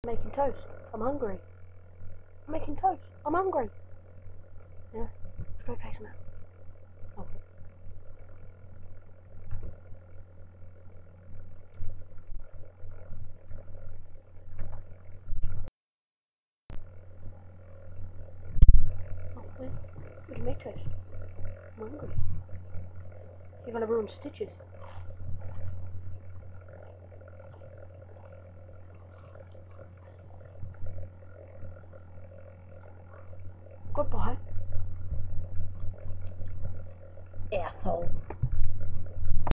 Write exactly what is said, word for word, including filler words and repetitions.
I'm making toast. I'm hungry. I'm making toast. I'm hungry. Yeah? Let's go take some out. Oh. Oh, wait. We can make toast. I'm hungry. You're gonna ruin stitches. Goodbye.